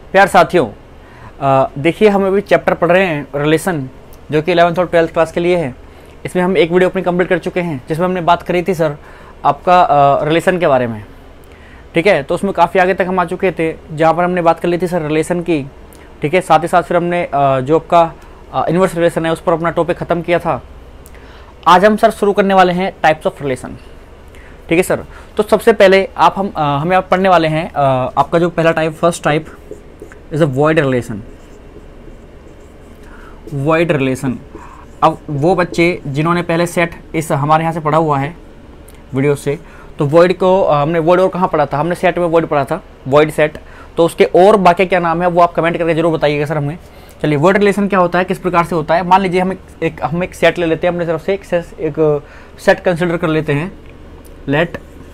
प्यार साथियों, देखिए हम अभी चैप्टर पढ़ रहे हैं रिलेशन, जो कि 11th और 12th क्लास के लिए है। इसमें हम एक वीडियो अपनी कंप्लीट कर चुके हैं जिसमें हमने बात करी थी सर आपका रिलेशन के बारे में। ठीक है, तो उसमें काफ़ी आगे तक हम आ चुके थे जहाँ पर हमने बात कर ली थी सर रिलेशन की। ठीक है, साथ ही साथ फिर हमने जो आपका इनवर्स रिलेशन है उस पर अपना टॉपिक ख़त्म किया था। आज हम सर शुरू करने वाले हैं टाइप्स ऑफ रिलेशन। ठीक है सर, तो सबसे पहले हमें आप पढ़ने वाले हैं आपका जो पहला type, first type is a void relation. Void relation, अब वो बच्चे जिन्होंने पहले सेट इस हमारे यहाँ से पढ़ा हुआ है वीडियो से, तो वॉइड को हमने वॉइड और कहाँ पढ़ा था, हमने सेट में वॉइड पढ़ा था, वॉइड सेट। तो उसके और बाकी क्या नाम है वो आप कमेंट करके जरूर बताइएगा सर हमें। चलिए, वॉइड रिलेशन क्या होता है, किस प्रकार से होता है। मान लीजिए हम एक सेट ले लेते हैं अपनी तरफ से, एक सेट कंसिडर कर लेते हैं। Let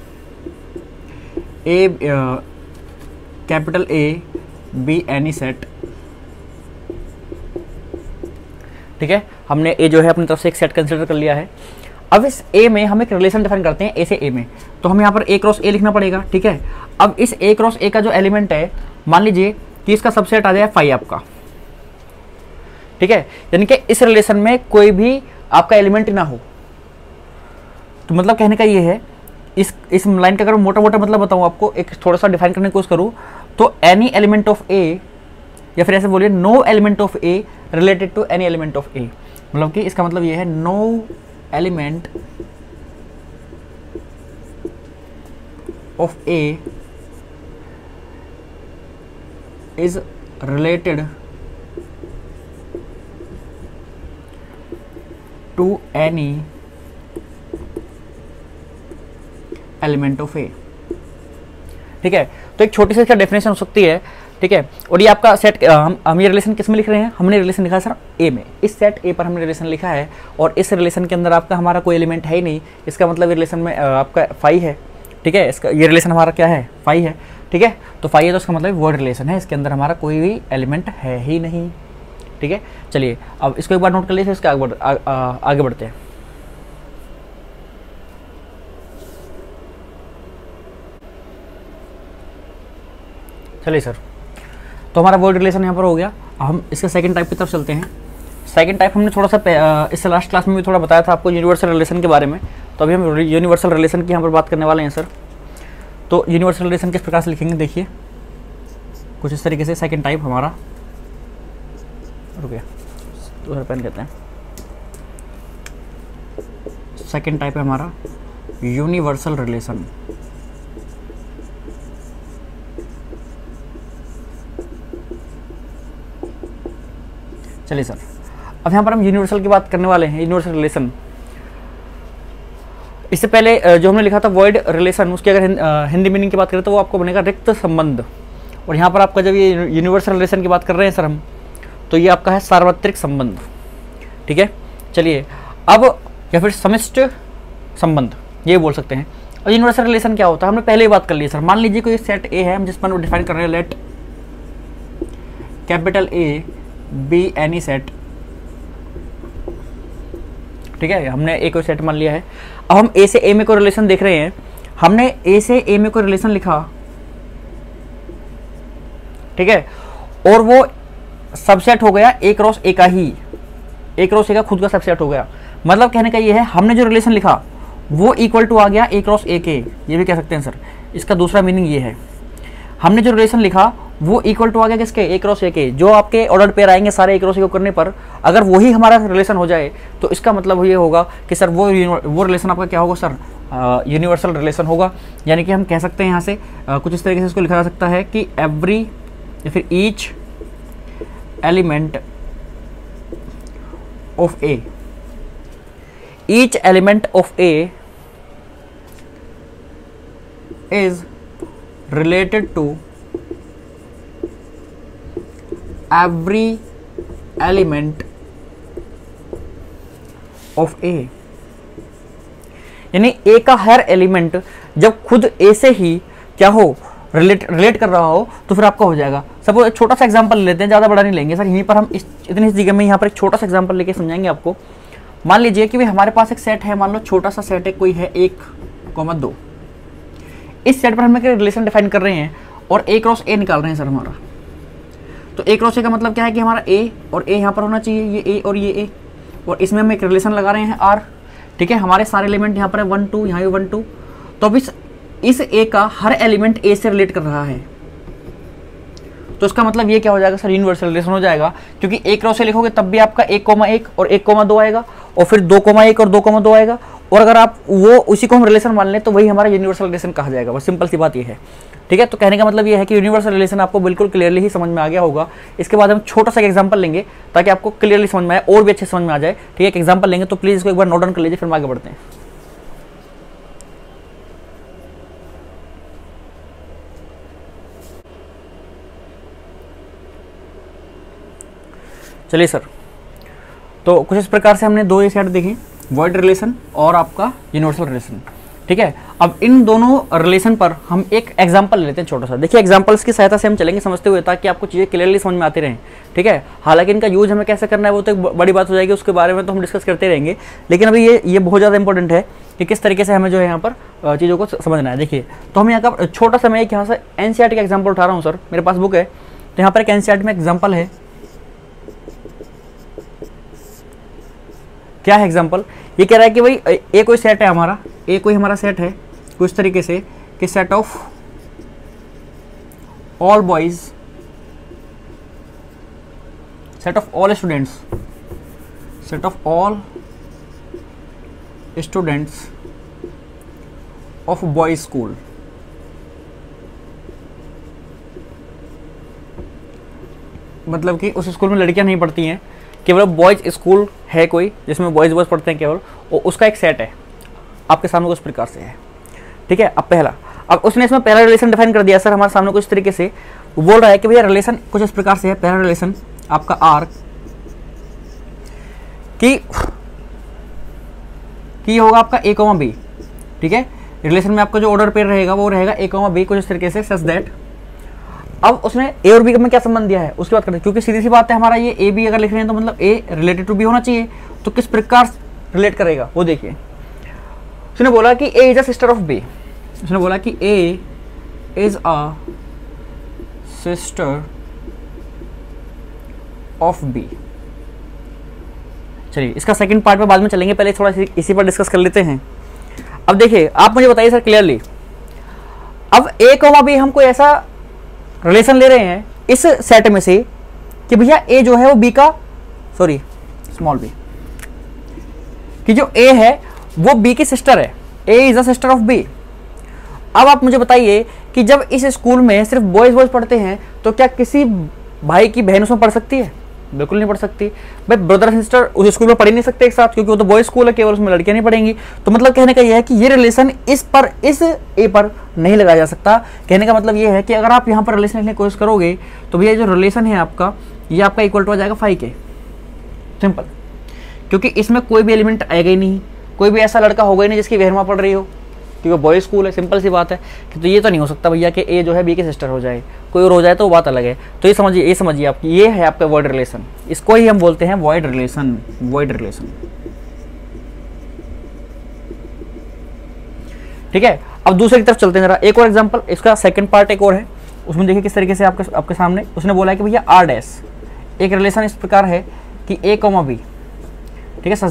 A capital A be any set. ठीक है, हमने ए जो है अपनी तरफ से एक सेट कंसिडर कर लिया है। अब इस ए में हम एक रिलेशन डिफाइन करते हैं, ए से ए में, तो हमें यहाँ पर ए क्रॉस ए लिखना पड़ेगा। ठीक है, अब इस ए क्रॉस ए का जो एलिमेंट है, मान लीजिए कि इसका सबसेट आ जाए फाई आपका। ठीक है, यानी कि इस रिलेशन में कोई भी आपका एलिमेंट ना हो। तो मतलब कहने का ये है, इस लाइन का अगर मोटा मोटा मतलब बताऊं आपको, एक थोड़ा सा डिफाइन करने की कोशिश करूं, तो एनी एलिमेंट ऑफ ए, या फिर ऐसे बोलिए no element of A related to any element of A. मतलब कि इसका मतलब ये है no element of A is related to any element of A. ठीक है, तो एक छोटी सी इसका डेफिनेशन हो सकती है। ठीक है, और ये आपका सेट हम ये रिलेशन किस में लिख रहे हैं, हमने रिलेशन लिखा है सर ए में। इस सेट ए पर हमने रिलेशन लिखा है और इस रिलेशन के अंदर आपका हमारा कोई एलिमेंट है ही नहीं। इसका मतलब रिलेशन में आपका फाई है। ठीक है, इसका ये रिलेशन हमारा क्या है, फाई है। ठीक है, तो फाई है तो इसका मतलब वर्ड रिलेशन है, इसके अंदर हमारा कोई भी एलिमेंट है ही नहीं। ठीक है, चलिए अब इसको एक बार नोट कर लीजिए, इसके आगे बढ़ते हैं। चलिए सर, तो हमारा वर्ड रिलेशन यहाँ पर हो गया। अब हम इसके सेकंड टाइप की तरफ चलते हैं। सेकंड टाइप हमने थोड़ा सा इससे लास्ट क्लास में भी थोड़ा बताया था आपको यूनिवर्सल रिलेशन के बारे में। तो अभी हम यूनिवर्सल रिलेशन की यहाँ पर बात करने वाले हैं सर। तो यूनिवर्सल रिलेशन किस प्रकार से लिखेंगे, देखिए कुछ इस तरीके से। सेकंड टाइप हमारा, रुकिए दूसरा पेन कहते हैं, सेकंड टाइप है हमारा यूनिवर्सल रिलेशन। चलिए सर, अब यहाँ पर हम यूनिवर्सल की बात करने वाले हैं, यूनिवर्सल रिलेशन। इससे पहले जो हमने लिखा था वॉइड रिलेशन, उसकी अगर हिंदी मीनिंग की बात करें तो वो आपको बनेगा रिक्त संबंध। और यहाँ पर आपका जब ये यूनिवर्सल रिलेशन की बात कर रहे हैं सर हम, तो ये आपका है सार्वत्रिक संबंध। ठीक है, चलिए अब, या फिर समिष्ट संबंध ये बोल सकते हैं। और यूनिवर्सल रिलेशन क्या होता है, हमने पहले ही बात कर ली सर। मान लीजिए कोई सेट ए है, हम जिस पर डिफाइन कर रहे हैं, let capital A be any set. ठीक है, हमने एक सेट मान लिया है। अब हम ए से ए में कोई रिलेशन देख रहे हैं, हमने ए से ए में कोई रिलेशन लिखा। ठीक है, और वो सबसेट हो गया ए क्रॉस ए का ही, ए क्रॉस ए का खुद का सबसेट हो गया। मतलब कहने का ये है, हमने जो रिलेशन लिखा वो इक्वल टू आ गया ए क्रॉस ए के, ये भी कह सकते हैं सर। इसका दूसरा मीनिंग ये है, हमने जो रिलेशन लिखा वो इक्वल टू आ गया किसके, ए क्रॉस ए के। जो आपके ऑर्डर पेयर आएंगे सारे ए क्रॉस ए को करने पर, अगर वही हमारा रिलेशन हो जाए तो इसका मतलब ये होगा कि सर वो रिलेशन आपका क्या होगा सर, यूनिवर्सल रिलेशन होगा। यानी कि हम कह सकते हैं यहाँ से कुछ इस तरीके से इसको लिखा जा सकता है कि एवरी या फिर each element of A, each element of A is related to every element of A। यानी A का हर एलिमेंट जब खुद A से ही क्या हो, रिलेट कर रहा हो, तो फिर आपका हो जाएगा। सपोज एक छोटा सा एग्जांपल लेते हैं, ज़्यादा बड़ा नहीं लेंगे सर। यहीं पर हम इतनी जगह में यहाँ पर एक छोटा सा एग्जांपल लेके समझाएंगे आपको। मान लीजिए कि भाई हमारे पास एक सेट है, मान लो छोटा सा सेट है, कोई है 1,2। इस सेट पर हम एक रिलेशन डिफाइन कर रहे हैं और ए क्रॉस ए निकाल रहे हैं सर हमारा। तो ए क्रॉस ए का मतलब क्या है कि हमारा ए और ए यहाँ पर होना चाहिए, ये ए और ये ए, और इसमें हम एक रिलेशन लगा रहे हैं आर, ठीक है। हमारे सारे एलिमेंट यहाँ पर है 1 2, यहाँ भी 1 2, तो अब इस ए का हर एलिमेंट ए से रिलेट कर रहा है, तो इसका मतलब ये क्या हो जाएगा सर, यूनिवर्सल रिलेशन हो जाएगा, क्योंकि ए क्रॉस ए लिखोगे तब भी आपका 1,1 और 1,2 आएगा, और फिर 2,1 और 2,2 आएगा, और अगर आप वो उसी को हम रिलेशन मान लें तो वही हमारा यूनिवर्सल रिलेशन कहा जाएगा। बस सिंपल सी बात ये है, ठीक है। तो कहने का मतलब ये है कि यूनिवर्सल रिलेशन आपको बिल्कुल क्लियरली ही समझ में आ गया होगा। इसके बाद हम छोटा सा एग्जांपल लेंगे ताकि आपको क्लियरली समझ में आए और भी अच्छे समझ में आ जाए, ठीक है। एक एग्जांपल लेंगे, तो प्लीज इसको एक बार नोट डाउन कर लीजिए, फिर हम आगे बढ़ते हैं। चलिए सर, तो कुछ इस प्रकार से हमने दो ये सेट देखे, वॉइड रिलेशन और आपका यूनिवर्सल रिलेशन, ठीक है। अब इन दोनों रिलेशन पर हम एक एग्जांपल लेते हैं छोटा सा। देखिए एग्जांपल्स की सहायता से हम चलेंगे समझते हुए, ताकि आपको चीज़ें क्लियरली समझ में आती रहें, ठीक है। हालांकि इनका यूज हमें कैसे करना है वो तो एक बड़ी बात हो जाएगी, उसके बारे में तो हम डिस्कस करते रहेंगे, लेकिन अभी ये बहुत ज़्यादा इंपॉर्टेंट है कि किस तरीके से हमें जो है यहाँ पर चीज़ों को समझना है। देखिए, तो हम यहाँ का छोटा सा मैं एक यहाँ से एनसीईआरटी का एग्जाम्पल उठा रहा हूँ सर, मेरे पास बुक है, तो यहाँ पर एक एनसीईआरटी में एग्जाम्पल है। क्या है एग्जाम्पल? ये कह रहा है कि भाई ए कोई सेट है हमारा, ए कोई हमारा सेट है कुछ तरीके से कि set of all boys, set of all students, set of all students of boys school, मतलब कि उस स्कूल में लड़कियां नहीं पढ़ती हैं, केवल बॉयज स्कूल है कोई जिसमें बॉयज बॉयज पढ़ते हैं केवल, और उसका एक सेट है आपके सामने कुछ प्रकार से है, ठीक है। अब पहला, अब उसने इसमें पहला रिलेशन डिफाइन कर दिया सर हमारे सामने कुछ तरीके से, वो बोल रहा है कि भैया रिलेशन कुछ इस प्रकार से है। पहला रिलेशन आपका आर की होगा आपका ए कॉमा बी, ठीक है। रिलेशन में आपका जो ऑर्डर पेयर रहेगा वो रहेगा ए कॉमा बी कुछ इस तरीके से, सच दैट। अब उसने ए और बी में क्या संबंध दिया है उसकी बात करते हैं, क्योंकि सीधी सी बात है हमारा ये ए बी अगर लिख रहे हैं तो मतलब ए रिलेटेड टू बी होना चाहिए, तो किस प्रकार रिलेट करेगा वो देखिए। उसने बोला कि A is a sister of B, उसने बोला कि A is a sister of B. चलिए इसका सेकंड पार्ट में बाद में चलेंगे, पहले थोड़ा इसी पर डिस्कस कर लेते हैं। अब देखिए आप मुझे बताइए सर क्लियरली, अब ए कॉमा बी हम कोई ऐसा रिलेशन ले रहे हैं इस सेट में से कि भैया ए जो है वो बी का, सॉरी स्मॉल बी, कि जो ए है वो बी की सिस्टर है, A is a sister of B. अब आप मुझे बताइए कि जब इस स्कूल में सिर्फ बॉयज बॉयज पढ़ते हैं तो क्या किसी भाई की बहन उसमें पढ़ सकती है? बिल्कुल नहीं पढ़ सकती भाई। ब्रदर एंड सिस्टर उस स्कूल में पढ़ ही नहीं सकते एक साथ, क्योंकि वो तो बॉयज स्कूल है, केवल उसमें लड़कियां नहीं पढ़ेंगी। तो मतलब कहने का यह है कि ये रिलेशन इस ए पर नहीं लगाया जा सकता। कहने का मतलब ये है कि अगर आप यहाँ पर रिलेशन लिखने की कोशिश करोगे तो भैया जो रिलेशन है आपका, ये आपका इक्वल टू आ जाएगा 5 के, सिंपल, क्योंकि इसमें कोई भी एलिमेंट आएगा ही नहीं, कोई भी ऐसा लड़का होगा ही नहीं जिसकी बहन वहाँ पढ़ रही हो, क्योंकि बॉयज स्कूल है, सिंपल सी बात है। कि तो ये तो नहीं हो सकता भैया कि ए जो है बी की सिस्टर हो जाए, कोई और हो जाए तो वो बात अलग है। तो ये समझिए आपकी, ये है आपका वॉइड रिलेशन, इसको ही हम बोलते हैं वॉइड रिलेशन, वॉइड रिलेशन, ठीक है। अब दूसरे की तरफ चलते हैं जरा, एक और एग्जांपल, इसका सेकंड पार्ट एक और है, उसमें देखिए किस तरीके से आपके सामने उसने बोला है कि भैया आर डैश एक रिलेशन इस प्रकार है कि ए कॉमा बी, ठीक है, सच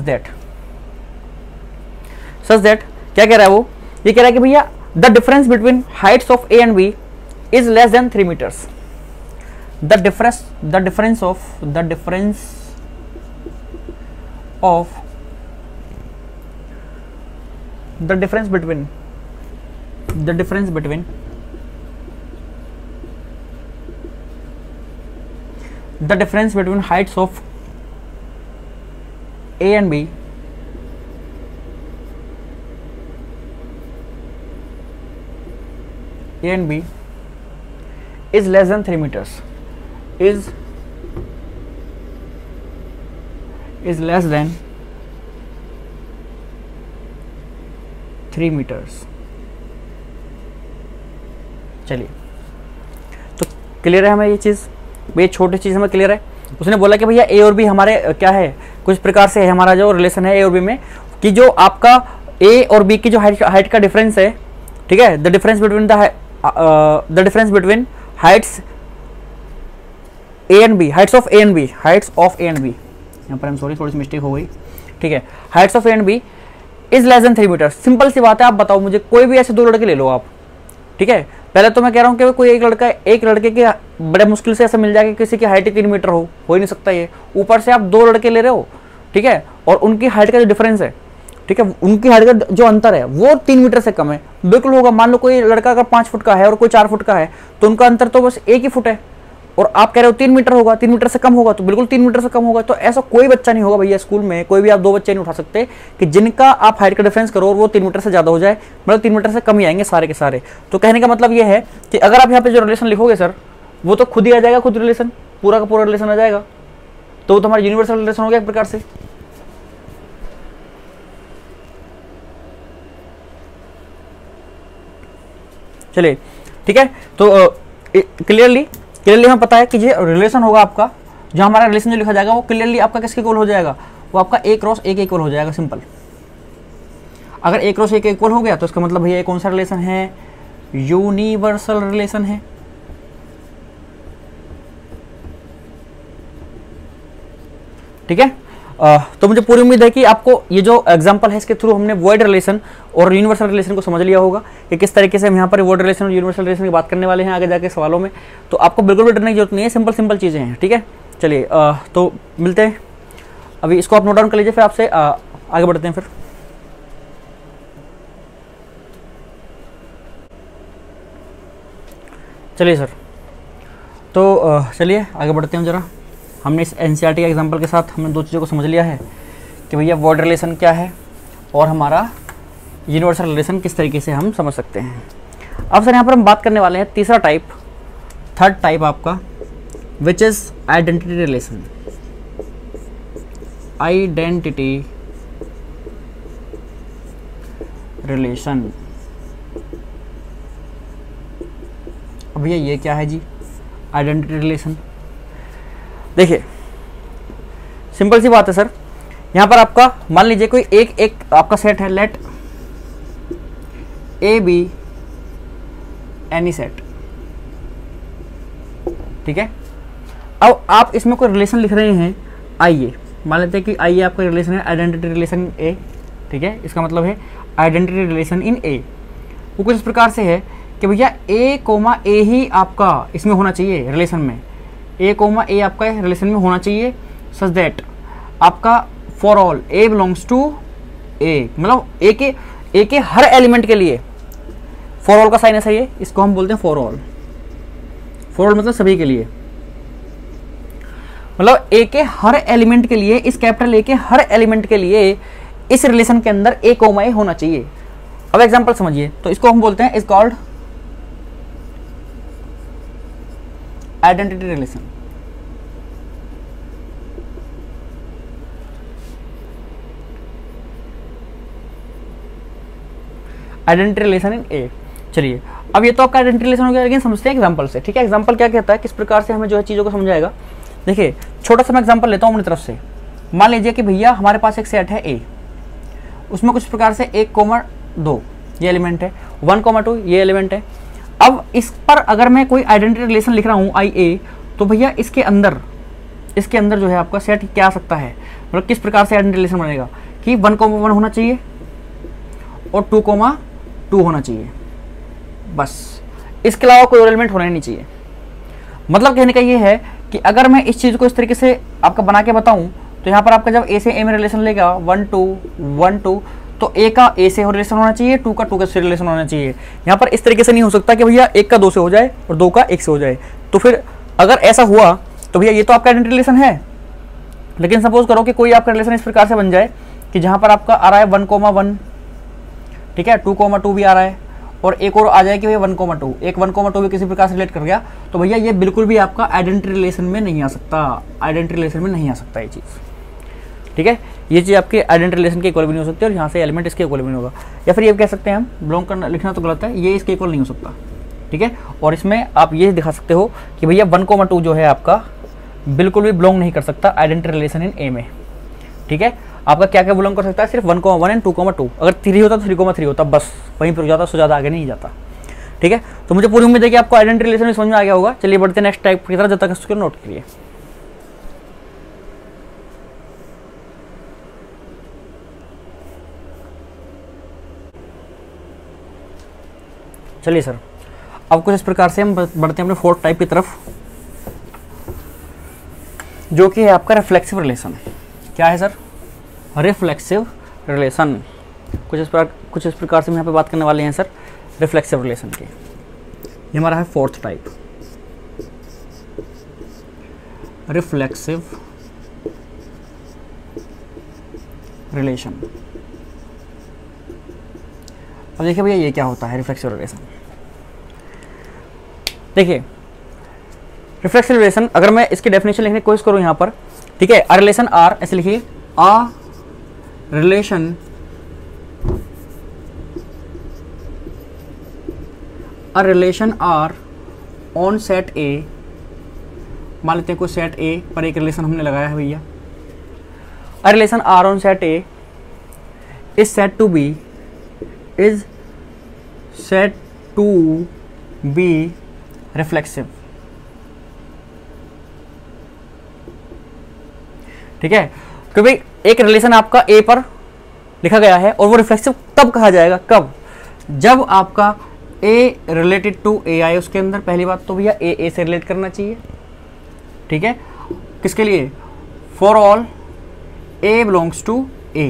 दैट क्या कह रहा है वो, ये कह रहा है कि भैया the difference between heights of A and B is less than 3 metres. The difference between heights of A and B is less than 3 meters, is less than 3 meters। चलिए तो क्लियर है हमें ये चीज़, ये छोटी चीज़ हमें क्लियर है। उसने बोला कि भैया ए और बी हमारे क्या है, कुछ प्रकार से है हमारा जो रिलेशन है ए और बी में, कि जो आपका ए और बी की जो हाइट का डिफरेंस है, ठीक है, the difference between heights A and B, heights of A and B, heights of A and B, यहाँ पर हम सॉरी थोड़ी सी मिस्टेक हो गई, ठीक है, heights of A and B is less than 3 metre. Simple सी बात है, आप बताओ मुझे, कोई भी ऐसे दो लड़के ले लो आप, ठीक है, पहले तो मैं कह रहा हूँ कि कोई एक लड़के के बड़े मुश्किल से ऐसा मिल जाए कि किसी की हाइट ही 3 मीटर हो ही नहीं सकता ये, ऊपर से आप दो लड़के ले रहे हो, ठीक है, और उनकी हाइट का जो डिफरेंस है, ठीक है, उनकी हाइट का जो अंतर है वो 3 मीटर से कम है, बिल्कुल होगा। मान लो कोई लड़का अगर 5 फुट का है और कोई 4 फुट का है, तो उनका अंतर तो बस 1 ही फुट है, और आप कह रहे हो 3 मीटर होगा, 3 मीटर से कम होगा, तो बिल्कुल 3 मीटर से कम होगा। तो ऐसा कोई बच्चा नहीं होगा भैया स्कूल में, कोई भी आप दो बच्चे नहीं उठा सकते कि जिनका आप हाइट का डिफरेंस करो और वो 3 मीटर से ज़्यादा हो जाए, मतलब 3 मीटर से कम ही आएंगे सारे के सारे। तो कहने का मतलब ये है कि अगर आप यहाँ पे जो रिलेशन लिखोगे सर, वो तो खुद ही आ जाएगा, खुद रिलेशन, पूरा का पूरा रिलेशन आ जाएगा, तो वो तुम्हारा यूनिवर्सल रिलेशन हो गया एक प्रकार से। चलिए ठीक है, तो क्लियरली हमें पता है कि ये रिलेशन होगा आपका, जो हमारा रिलेशन जो लिखा जाएगा वो क्लियरली आपका किसके इक्वल हो जाएगा, वो आपका ए क्रॉस ए के इक्वल हो जाएगा, सिंपल। अगर ए क्रॉस ए के इक्वल हो गया तो इसका मतलब भैया ये कौन सा रिलेशन है, यूनिवर्सल रिलेशन है। ठीक है, तो मुझे पूरी उम्मीद है कि आपको ये जो एग्जांपल है इसके थ्रू हमने वॉइड रिलेशन और यूनिवर्सल रिलेशन को समझ लिया होगा कि किस तरीके से हम यहाँ पर वॉइड रिलेशन और यूनिवर्सल रिलेशन की बात करने वाले हैं आगे जाके सवालों में। तो आपको बिल्कुल भी डरने की जरूरत नहीं है, सिंपल चीज़ें हैं। ठीक है, चलिए तो मिलते हैं, अभी इसको आप नोट डाउन कर लीजिए, फिर आपसे आगे बढ़ते हैं। फिर चलिए सर, तो चलिए आगे बढ़ते हैं जरा। हमने इस एनसीईआरटी के एग्जाम्पल के साथ हमने दो चीज़ों को समझ लिया है कि भैया वर्ड रिलेशन क्या है और हमारा यूनिवर्सल रिलेशन किस तरीके से हम समझ सकते हैं। अब सर यहाँ पर हम बात करने वाले हैं तीसरा टाइप, थर्ड टाइप आपका, which is identity relation. Identity relation, अब भैया ये क्या है जी आइडेंटिटी रिलेशन? देखिए सिंपल सी बात है सर, यहाँ पर आपका मान लीजिए कोई एक आपका सेट है, let A be any set. ठीक है, अब आप इसमें कोई रिलेशन लिख रहे हैं, आइए मान लेते हैं कि आइए आपका रिलेशन है आइडेंटिटी रिलेशन ए। ठीक है, इसका मतलब है आइडेंटिटी रिलेशन इन ए। वो कुछ इस प्रकार से है कि भैया ए कोमा ए ही आपका इसमें होना चाहिए रिलेशन में, ए कोमा ए आपका रिलेशन में होना चाहिए, सच दैट आपका for all A belongs to A, मतलब ए के हर एलिमेंट के लिए, फॉर ऑल का साइन ऐसा ही है, इसको हम बोलते हैं फॉर ऑल। फॉर ऑल मतलब सभी के लिए, मतलब ए के हर एलिमेंट के लिए, इस कैपिटल ए के हर एलिमेंट के लिए इस रिलेशन के अंदर ए कोमा ए होना चाहिए। अब एग्जांपल समझिए, तो इसको हम बोलते हैं is called identity relation. Identity relation in A. चलिए अब ये तो आपका आइडेंटिटी रिलेशन हो गया, लेकिन समझते हैं एग्जांपल से। ठीक है, एग्जांपल क्या कहता है, किस प्रकार से हमें जो है चीज़ों को समझाएगा। देखिए छोटा सा मैं एग्जांपल लेता हूँ अपनी तरफ से। मान लीजिए कि भैया हमारे पास एक सेट है ए, उसमें कुछ प्रकार से 1,2 ये एलिमेंट है, 1,2 ये एलिमेंट है। अब इस पर अगर मैं कोई आइडेंटिटी रिलेशन लिख रहा हूँ आई ए, तो भैया इसके अंदर जो है आपका सेट क्या आ सकता है, मतलब किस प्रकार से आइडेंटिटी रिलेशन बनेगा कि 1,1 होना चाहिए और 2,2 होना चाहिए, बस इसके अलावा कोई और एलिमेंट होना ही नहीं चाहिए। मतलब कहने का ये है कि अगर मैं इस चीज़ को इस तरीके से आपका बना के बताऊं, तो यहाँ पर आपका जब ए से ए में रिलेशन लेगा 1 2 1 2, तो ए का ए से रिलेशन होना चाहिए, 2 का 2 का से रिलेशन होना चाहिए। यहाँ पर इस तरीके से नहीं हो सकता कि भैया 1 का 2 से हो जाए और 2 का 1 से हो जाए। तो फिर अगर ऐसा हुआ तो भैया ये तो आपका आइडेंटिटी रिलेशन है। लेकिन सपोज करो कि कोई आपका रिलेशन इस प्रकार से बन जाए कि जहाँ पर आपका आ रहा है 1,1, ठीक है, 2,2 भी आ रहा है, और एक और आ जाए कि भैया 1,2, एक 1,2 भी किसी प्रकार से रिलेट कर गया, तो भैया ये बिल्कुल भी आपका आइडेंटिटी रिलेशन में नहीं आ सकता। आइडेंटिटी रिलेशन में नहीं आ सकता ये चीज़। ठीक है, ये चीज़ आपके आइडेंटिटी रिलेशन के इक्वल भी नहीं हो सकती, और यहाँ से एलिमेंट इसके इक्वल भी नहीं होगा। या फिर ये कह सकते हैं हम, बिलोंग करना लिखना तो गलत है, ये इसके इक्वल नहीं हो सकता। ठीक है, और इसमें आप ये दिखा सकते हो कि भैया 1,2 जो है आपका बिल्कुल भी बिलोंग नहीं कर सकता आइडेंटिटी रिलेशन इन ए में। ठीक है, आपका क्या क्या बिलोंग कर सकता है, सिर्फ 1,1 एंड 2,2। अगर 3 होता तो 3,3 होता, बस वहीं पर जाता, उससे ज़्यादा आगे नहीं जाता। ठीक है, तो मुझे पूरी उम्मीद है कि आपको आइडेंटिटी रिलेशन समझ में आ गया होगा। चलिए बढ़ते हैं नेक्स्ट टाइप की तरफ, जब तक इसको नोट करिए। चलिए सर, अब कुछ इस प्रकार से हम बढ़ते हैं अपने फोर्थ टाइप की तरफ, जो कि है आपका रिफ्लेक्सिव रिलेशन। क्या है सर? Reflexive relation. कुछ इस प्रकार से हम यहाँ पे बात करने वाले हैं सर रिफ्लेक्सिव रिलेशन की। ये हमारा है फोर्थ टाइप, रिफ्लेक्सिव रिलेशन। अब देखिए भैया ये क्या होता है रिफ्लेक्सिव रिलेशन। देखिए रिफ्लेक्सिव रिलेशन, अगर मैं इसकी डेफिनेशन लिखने की कोशिश करूं यहाँ पर, ठीक है, अ रिलेशन आर, ऐसे लिखिए, a relation R on set A. मान लेते हैं कोई सेट ए पर एक रिलेशन हमने लगाया है भैया। A relation R on set A is set to be reflexive. ठीक है, क्योंकि एक रिलेशन आपका ए पर लिखा गया है और वो रिफ्लेक्सिव तब कहा जाएगा, कब? जब आपका ए रिलेटेड टू ए आए उसके अंदर। पहली बात तो भैया ए से रिलेट करना चाहिए, ठीक है, किसके लिए? For all A belongs to A,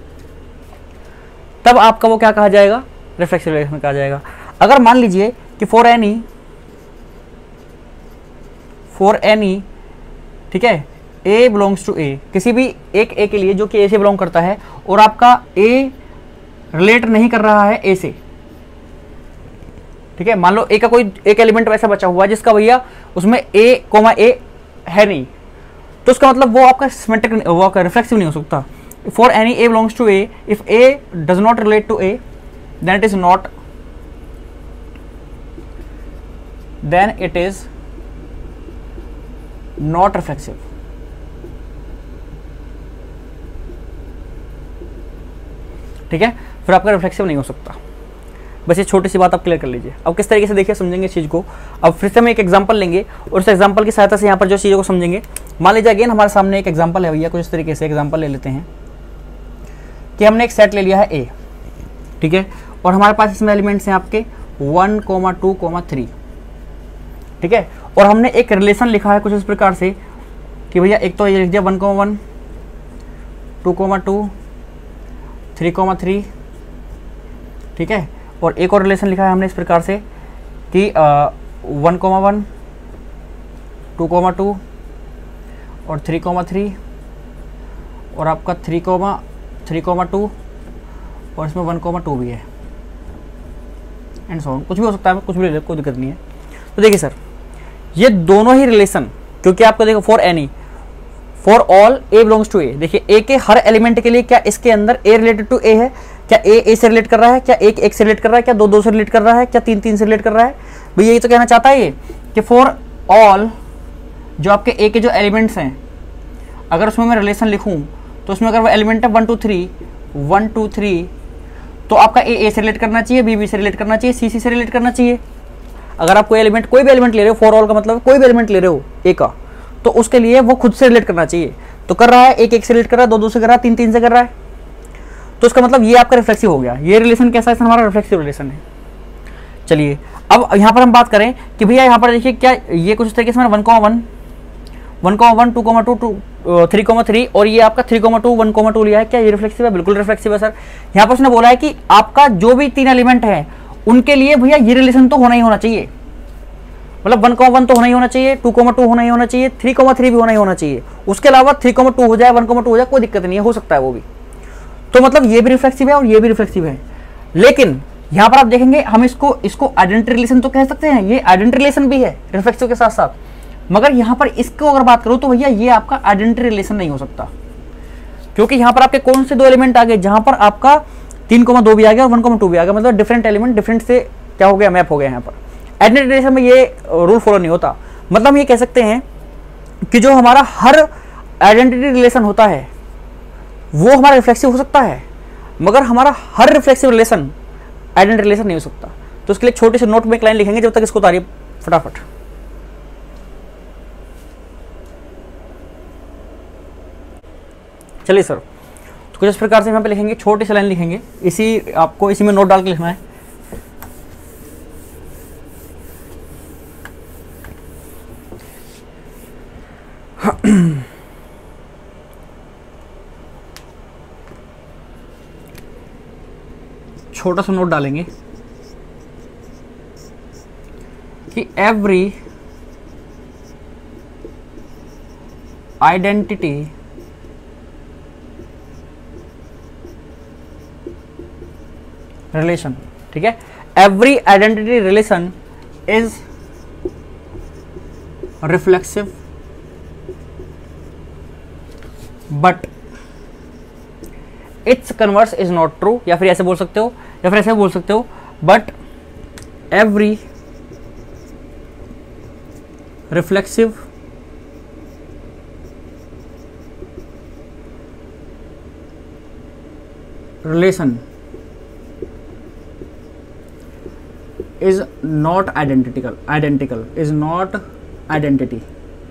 तब आपका वो क्या कहा जाएगा? रिफ्लेक्सिव रिलेशन कहा जाएगा। अगर मान लीजिए कि फॉर एनी, ठीक है, ए बिलोंग्स टू ए, किसी भी एक ए के लिए जो कि ए से बिलोंग करता है और आपका ए रिलेट नहीं कर रहा है ए से, ठीक है, मान लो ए का कोई एक एलिमेंट वैसा बचा हुआ है जिसका भैया उसमें ए कोमा ए है नहीं, तो उसका मतलब वो आपका सिमेट्रिक, वो आपका रिफ्लेक्सिव नहीं हो सकता। For any A belongs to A, if A does not relate to A, then it is not reflexive। ठीक है, फिर आपका रिफ्लेक्सिव नहीं हो सकता। बस ये छोटी सी बात आप क्लियर कर लीजिए। अब किस तरीके से देखिए समझेंगे इस चीज़ को। अब फिर से हम एक एग्जांपल लेंगे और उस एग्जांपल की सहायता से यहाँ पर जो चीज़ों को समझेंगे। मान लीजिए अगेन हमारे सामने एक एग्जांपल है भैया, कुछ इस तरीके से एग्जांपल ले लेते हैं कि हमने एक सेट ले लिया है ए, ठीक है, और हमारे पास इसमें एलिमेंट्स हैं आपके 1, 2, 3, ठीक है, और हमने एक रिलेशन लिखा है कुछ इस प्रकार से कि भैया एक तो ये लिख दिया 1, 2, 2, 3, ठीक है, और एक और रिलेशन लिखा है हमने इस प्रकार से कि 1, 1, 2, 2 और 3, और आपका 3, 2 और इसमें 1, 2 भी है, एंड सो ऑन, कुछ भी हो सकता है, कुछ भी ले लो, कोई दिक्कत नहीं है। तो देखिए सर, ये दोनों ही रिलेशन, क्योंकि आपको देखो for all A belongs to A, देखिए ए के हर एलिमेंट के लिए क्या इसके अंदर ए रिलेटेड टू ए है? क्या ए से रिलेट कर रहा है? क्या एक से रिलेट कर रहा है? क्या दो से रिलेट कर रहा है? क्या तीन से रिलेट कर रहा है? भैया यही तो कहना चाहता है ये कि फॉर ऑल जो आपके ए के जो एलिमेंट्स हैं, अगर उसमें मैं रिलेशन लिखूं तो उसमें अगर वो एलिमेंट है 1, 2, 3, तो आपका ए से रिलेट करना चाहिए, बी से रिलेट करना चाहिए, सी से रिलेट करना चाहिए। अगर आप कोई भी एलिमेंट ले रहे हो, फॉर ऑल का मतलब कोई भी एलिमेंट ले रहे हो ए का, तो उसके लिए वो खुद से रिलेट करना चाहिए। तो कर रहा है, एक से रिलेट कर रहा है, दो से कर रहा है, तीन से कर रहा है, तो उसका मतलब ये आपका रिफ्लेक्सिव हो गया। ये रिलेशन कैसा है? हमारा रिफ्लेक्सिव रिलेशन है। चलिए अब यहाँ पर हम बात करें कि भैया यहाँ पर देखिए क्या ये कुछ इस तरीके से मैंने 1, 1, 2, 3, और ये आपका 3, 2, 1, 2 लिया है। क्या ये रिफ्लेक्सिव है? बिल्कुल रिफ्लेक्सिव है सर। यहाँ पर उसने बोला है कि आपका जो भी 3 एलिमेंट है उनके लिए भैया ये रिलेशन तो होना ही होना चाहिए, मतलब 1, 1 तो होना ही होना चाहिए, 2, 2 होना ही होना चाहिए, 3, 3 भी होना ही होना चाहिए। उसके अलावा 3, 2 हो जाए, 1, 2 हो जाए, कोई दिक्कत नहीं है, हो सकता है वो भी। तो मतलब ये भी रिफ्लेक्सिव है और ये भी रिफ्लेक्सिव है। लेकिन यहाँ पर आप देखेंगे हम इसको आइडेंटिटी रिलेशन तो कह सकते हैं, ये आइडेंटिटी रिलेशन भी है रिफ्लेक्सिव के साथ साथ, मगर यहाँ पर इसको अगर बात करूँ तो भैया ये आपका आइडेंटिटी रिलेशन नहीं हो सकता, क्योंकि यहाँ पर आपके कौन से 2 एलिमेंट आ गए जहाँ पर आपका 3, 2 भी आ गया और 1, 2 भी आ गया, मतलब डिफरेंट एलिमेंट डिफरेंट से क्या हो गया, मैप हो गया। यहाँ पर आइडेंटिटी रिलेशन में ये रूल फॉलो नहीं होता। मतलब हम ये कह सकते हैं कि जो हमारा हर आइडेंटिटी रिलेशन होता है वो हमारा रिफ्लेक्सिव हो सकता है, मगर हमारा हर रिफ्लेक्सिव रिलेशन आइडेंटिटी रिलेशन नहीं हो सकता। तो उसके लिए छोटे से नोट में एक लाइन लिखेंगे, जब तक इसको उतारिए फटाफट। चलिए सर, तो कुछ इस प्रकार से यहाँ पे लिखेंगे, छोटी सी लाइन लिखेंगे, इसी में नोट डाल के लिखना है। छोटा सा नोट डालेंगे कि एवरी आइडेंटिटी रिलेशन, ठीक है, every identity relation is reflexive but its converse is not true, या फिर ऐसे बोल सकते हो, या फिर ऐसे बोल सकते हो, but every reflexive relation is not identical is not identity,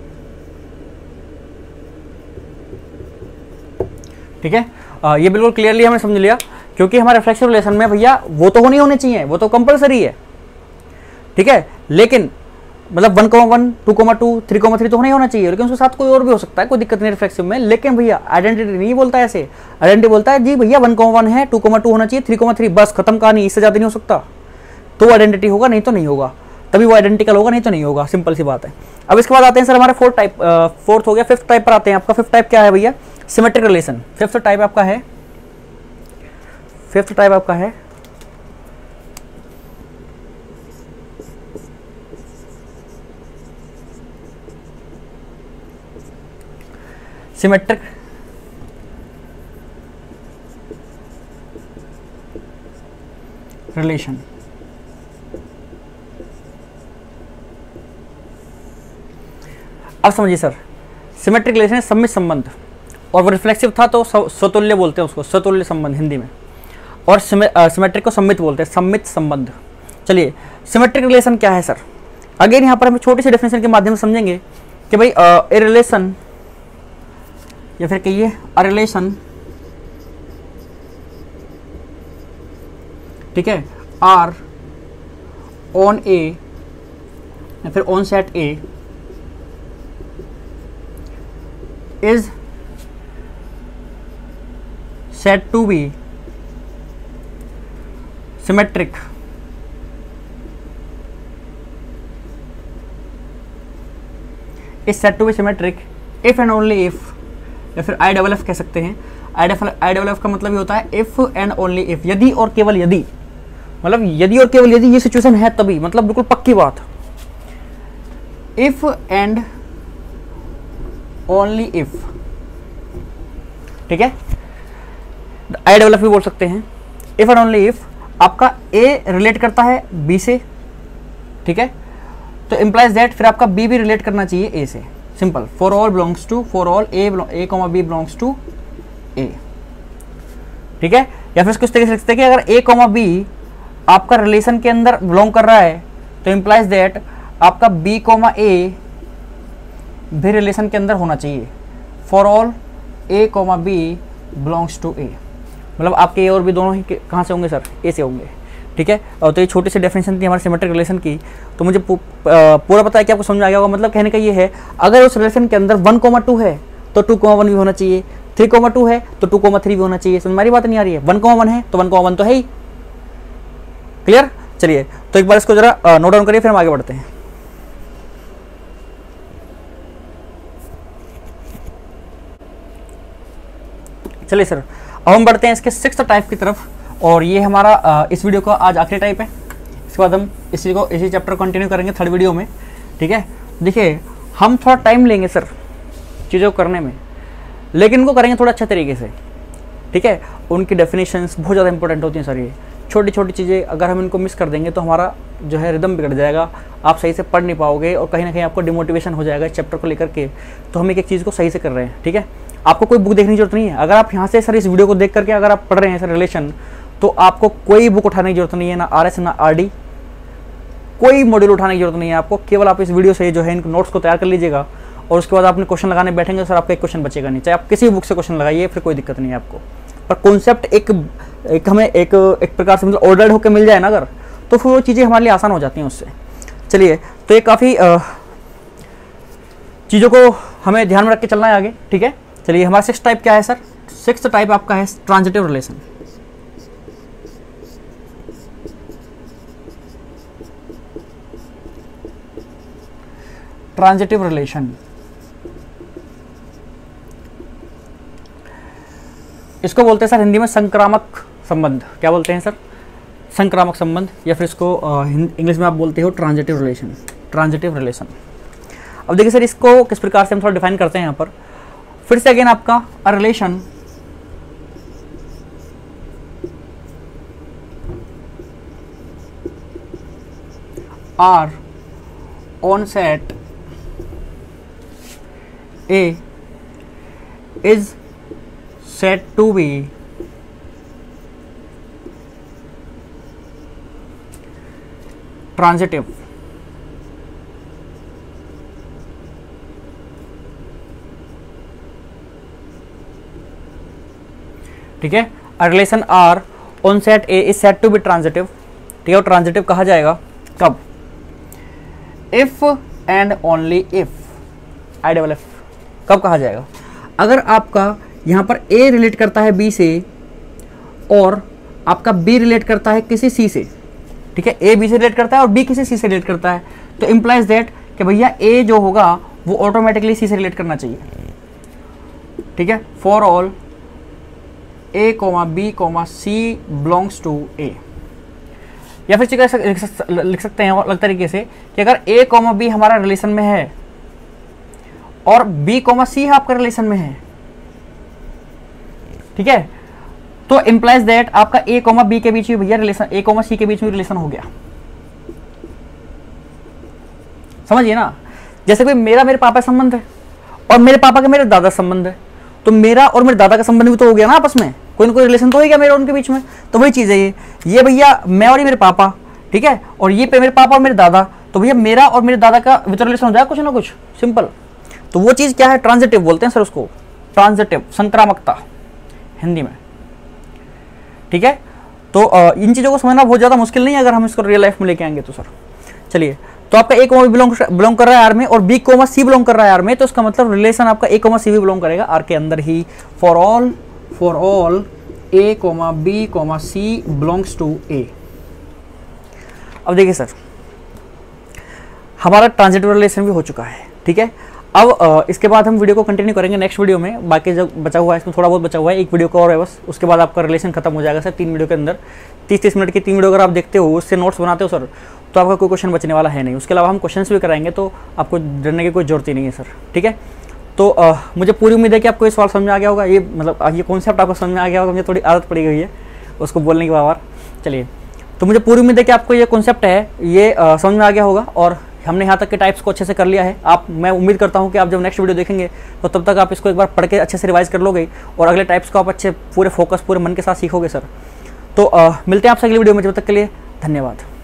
ठीक है। ये बिल्कुल क्लियरली हमने समझ लिया, क्योंकि हमारे रिफ्लेक्सिव रिलेशन में भैया वो तो होने चाहिए, वो तो कंपलसरी है, ठीक है, लेकिन मतलब 1,1, 2,2, 3,3 तो होना चाहिए, लेकिन उसके साथ कोई और भी हो सकता है, कोई दिक्कत नहीं रिफ्लेक्सिव में। लेकिन भैया आइडेंटिटी नहीं बोलता है ऐसे, आइडेंटिटी बोलता है जी भैया 1,1 है, 2,2 होना चाहिए, 3,3 बस खत्म कहानी, इससे ज़्यादा नहीं हो सकता, तो आइडेंटिटी होगा, नहीं तो नहीं होगा, तभी वो आइडेंटिकल होगा, नहीं तो नहीं होगा, सिंपल सी बात है। अब इसके बाद आते हैं सर हमारे फोर्थ हो गया, फिफ्थ टाइप पर आते हैं। आपका फिफ्थ टाइप क्या है भैया? Symmetric relation. फिफ्थ टाइप आपका है सिमेट्रिक रिलेशन। अब समझिए सर, सिमेट्रिक रिलेशन है सममित संबंध, और वो रिफ्लेक्सिव था तो स्वतुल्य बोलते हैं उसको, स्वतुल्य संबंध हिंदी में, और सिमेट्रिक को सम्मित बोलते हैं, सम्मित संबंध। चलिए सिमेट्रिक रिलेशन क्या है सर? अगेन यहाँ पर हम छोटी सी डेफिनेशन के माध्यम से समझेंगे कि भाई ए रिलेशन, या फिर कहिए अ रिलेशन, ठीक है, आर ऑन ए या फिर on set A is said to be symmetric is said to be symmetric if and only if, या फिर IFF कह सकते हैं। IFF का मतलब ये होता है if and only if, यदि और केवल यदि, मतलब यदि और केवल यदि ये सिचुएशन है तभी, मतलब बिल्कुल पक्की बात, if and only if, ठीक है। IFF भी बोल सकते हैं, इफ एंड ओनली इफ आपका ए रिलेट करता है बी से, ठीक है, तो इम्प्लाइज दैट फिर आपका बी भी रिलेट करना चाहिए ए से, simple, for all belongs to, for all A comma B belongs to A, ठीक है। या फिर कुछ तरीके से लिखते हैं कि अगर ए कॉमा बी आपका रिलेशन के अंदर बिलोंग कर रहा है तो इम्प्लाइज दैट आपका बी कॉमा ए भी रिलेशन के अंदर होना चाहिए, for all A comma B belongs to A, मतलब आपके ए और बी दोनों ही कहाँ से होंगे सर? ए से होंगे, ठीक है। और तो ये छोटी सी डेफिनेशन थी हमारे सिमेट्रिक रिलेशन की, तो मुझे पूरा पता है कि आपको समझ में आ गया होगा। मतलब कहने का ये है, अगर उस रिलेशन के अंदर 1,2 है तो 2,1 भी होना चाहिए, 3,2 है तो 2,3 भी होना चाहिए। समझ हमारी बात नहीं आ रही है? 1,1 है तो 1,1 तो है ही, क्लियर। चलिए तो एक बार इसको जरा नोट डाउन करिए, फिर हम आगे बढ़ते हैं। चलिए सर, अब हम बढ़ते हैं इसके सिक्स्थ टाइप की तरफ, और ये हमारा इस वीडियो का आज आखिरी टाइप है। इसके बाद हम इसी चैप्टर कंटिन्यू करेंगे थर्ड वीडियो में, ठीक है। देखिए हम थोड़ा टाइम लेंगे सर चीज़ों को करने में, लेकिन उनको करेंगे थोड़ा अच्छा तरीके से, ठीक है। उनकी डेफिनेशंस बहुत ज़्यादा इंपॉर्टेंट होती हैं सर। ये छोटी छोटी चीज़ें अगर हम इनको मिस कर देंगे तो हमारा जो है रिदम बिगड़ जाएगा, आप सही से पढ़ नहीं पाओगे, और कहीं ना कहीं आपको डिमोटिवेशन हो जाएगा इस चैप्टर को लेकर के। तो हम एक चीज़ को सही से कर रहे हैं, ठीक है। आपको कोई बुक देखने की जरूरत नहीं है। अगर आप यहाँ से सर इस वीडियो को देख करके अगर आप पढ़ रहे हैं सर रिलेशन, तो आपको कोई बुक उठाने की जरूरत नहीं है, ना RS ना RD, कोई मॉड्यूल उठाने की जरूरत नहीं है आपको। केवल आप इस वीडियो से जो है इन नोट्स को तैयार कर लीजिएगा, और उसके बाद आपने क्वेश्चन लगाने बैठेंगे सर, आपका एक क्वेश्चन बचेगा नहीं। चाहे आप किसी बुक से क्वेश्चन लगाइए, फिर कोई दिक्कत नहीं है आपको, पर कॉन्सेप्ट हमें एक प्रकार से मतलब ऑर्डर्ड होकर मिल जाए ना अगर, तो फिर वो चीज़ें हमारे लिए आसान हो जाती हैं उससे। चलिए तो ये काफ़ी चीज़ों को हमें ध्यान में रख के चलना है आगे, ठीक है। चलिए हमारा 6th टाइप क्या है सर? 6th टाइप आपका है ट्रांजिटिव रिलेशन। ट्रांजिटिव रिलेशन, इसको बोलते हैं सर हिंदी में संक्रामक संबंध। क्या बोलते हैं सर? संक्रामक संबंध, या फिर इसको इंग्लिश में आप बोलते हो ट्रांजिटिव रिलेशन। Transitive relation. अब देखिए सर इसको किस प्रकार से हम थोड़ा डिफाइन करते हैं यहाँ पर। फिर से अगेन आपका a relation R on set A is said to be transitive। ठीक है, a relation R on set A is said to be transitive. ठीक है, और ट्रांजिटिव कहा जाएगा कब? If and only if, I double F, कब कहा जाएगा? अगर आपका यहाँ पर ए रिलेट करता है बी से और आपका बी रिलेट करता है किसी सी से। ठीक है, ए बी से रिलेट करता है और बी किसी सी से रिलेट करता है, तो इम्प्लाइज दैट कि भैया ए जो होगा वो ऑटोमेटिकली सी से रिलेट करना चाहिए। ठीक है, for all A comma B comma C belongs to A. या फिर लिख सकते हैं अलग तरीके से कि अगर ए कॉमा बी हमारा रिलेशन में है और बी कॉमा सी आपका रिलेशन में है, ठीक है, तो इंप्लाइज दैट आपका ए कॉमा बी के बीच में भैया रिलेशन, ए कॉमा सी के बीच में रिलेशन हो गया। समझिए ना, जैसे कोई मेरा मेरे पापा संबंध है और मेरे पापा का मेरे दादा संबंध है, तो मेरा और मेरे दादा का संबंध भी तो हो गया ना आपस में, कोई ना कोई रिलेशन तो हो गया मेरे और उनके बीच में। तो वही चीज़ है ये भैया मैं और ये मेरे पापा, ठीक है, और ये मेरे पापा और मेरे दादा, तो भैया मेरा और मेरे दादा का विद रिलेशन हो जाएगा कुछ ना कुछ, सिंपल। तो वो चीज़ क्या है? ट्रांजिटिव बोलते हैं सर उसको, ट्रांजिटिव, संक्रामकता हिंदी में। ठीक है, तो इन चीज़ों को समझना बहुत ज़्यादा मुश्किल नहीं है अगर हम इसको रियल लाइफ में लेके आएंगे तो सर। चलिए, तो आपका ए कॉमा बी बिलोंग कर रहा है आर में और बी कॉमा सी बिलोंग कर रहा है आर में, तो इसका मतलब रिलेशन आपका ए कॉमा सी भी बिलोंग करेगा आर के अंदर ही। For all A comma B comma C belongs to A. अब देखिए सर, हमारा ट्रांजिटिव रिलेशन भी हो चुका है। ठीक है, अब इसके बाद हम वीडियो को कंटिन्यू करेंगे नेक्स्ट वीडियो में। बाकी जो बचा हुआ है इसमें थोड़ा बहुत बचा हुआ है, एक वीडियो का और है बस, उसके बाद आपका रिलेशन खत्म हो जाएगा सर 3 वीडियो के अंदर। 30-30 मिनट की 3 वीडियो अगर आप देखते हो, उससे नोट्स बनाते हो सर, तो आपका कोई क्वेश्चन बचने वाला है नहीं। उसके अलावा हम क्वेश्चंस भी कराएंगे, तो आपको डरने की कोई जरूरत ही नहीं है सर। ठीक है, तो मुझे पूरी उम्मीद है कि आपको ये सवाल समझ में आ गया होगा, ये मतलब ये कॉन्सेप्ट आपको समझ में आ गया होगा। मुझे थोड़ी आदत पड़ी गई है उसको बोलने की बार। चलिए, तो मुझे पूरी उम्मीद है कि आपको ये कॉन्सेप्ट है ये समझ में आ गया होगा और हमने यहाँ तक के टाइप्स को अच्छे से कर लिया है। मैं उम्मीद करता हूँ कि आप जब नेक्स्ट वीडियो देखेंगे तो तब तक आप इसको एक बार पढ़ के अच्छे से रिवाइज कर लोगे और अगले टाइप्स को आप अच्छे पूरे फोकस पूरे मन के साथ सीखोगे सर। तो मिलते हैं आपसे अगली वीडियो में, जब तक के लिए धन्यवाद।